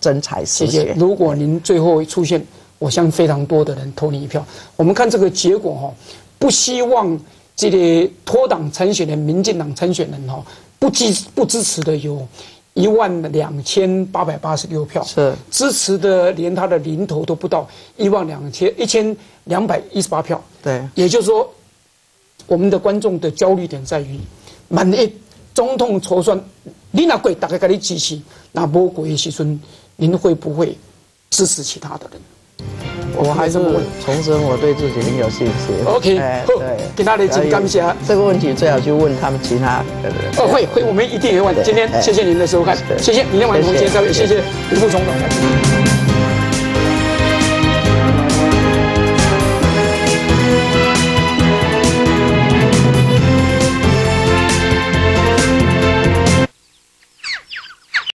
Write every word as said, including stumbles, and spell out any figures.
真才实学。 谢谢。如果您最后出现，我相信非常多的人投你一票。我们看这个结果哈，不希望这个脱党参选的民进党参选人哈，不支不支持的有一万两千八百八十六票， 是支持的连他的零头都不到一万两千一千两百一十八票。 对， 也就是说，我们的观众的焦虑点在于，万一总统筹算，你那贵大概给你支持，那无贵的时阵，您会不会支持其他的人？ 我还是重申我对自己很有信心。 OK， 哎， 好， 对， 给他的请感谢。 这个问题最好去问他们其他的人。 哦，会会，我们一定会问。今天谢谢您的收看，谢谢李连晚同学，谢谢李副总统。